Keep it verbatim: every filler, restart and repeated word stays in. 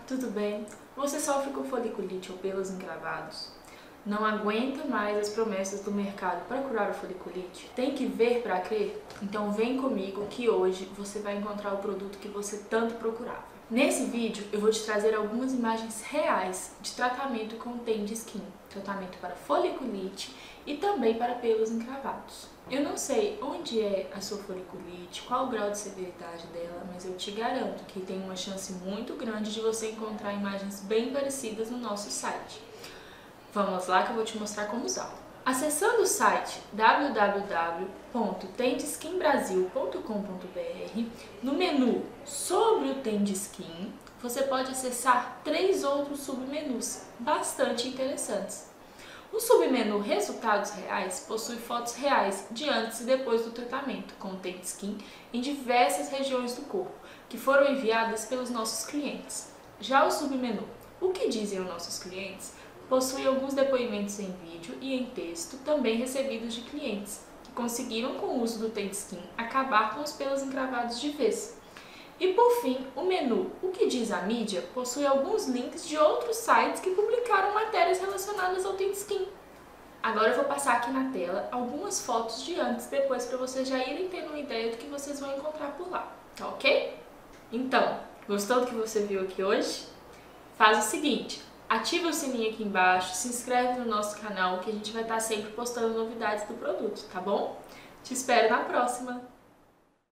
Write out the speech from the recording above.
tudo bem? Você sofre com foliculite ou pelos encravados? Não aguenta mais as promessas do mercado para curar a foliculite? Tem que ver para crer? Então vem comigo que hoje você vai encontrar o produto que você tanto procurava. Nesse vídeo eu vou te trazer algumas imagens reais de tratamento com Tend Skin, tratamento para foliculite e também para pelos encravados. Eu não sei onde é a sua foliculite, qual o grau de severidade dela, mas eu te garanto que tem uma chance muito grande de você encontrar imagens bem parecidas no nosso site. Vamos lá que eu vou te mostrar como usá-lo. Acessando o site w w w ponto tend skin brasil ponto com ponto b r, no menu sobre o Tend Skin, você pode acessar três outros submenus bastante interessantes. O submenu Resultados Reais possui fotos reais de antes e depois do tratamento com o Tend Skin em diversas regiões do corpo, que foram enviadas pelos nossos clientes. Já o submenu O que dizem os nossos clientes possui alguns depoimentos em vídeo e em texto também recebidos de clientes que conseguiram com o uso do Tend Skin acabar com os pelos encravados de vez. E por fim, o menu O que diz a mídia possui alguns links de outros sites que publicaram matérias relacionadas ao Tend Skin. Agora eu vou passar aqui na tela algumas fotos de antes e depois para vocês já irem tendo uma ideia do que vocês vão encontrar por lá, tá ok? Então, gostou do que você viu aqui hoje? Faz o seguinte, ativa o sininho aqui embaixo, se inscreve no nosso canal que a gente vai estar sempre postando novidades do produto, tá bom? Te espero na próxima!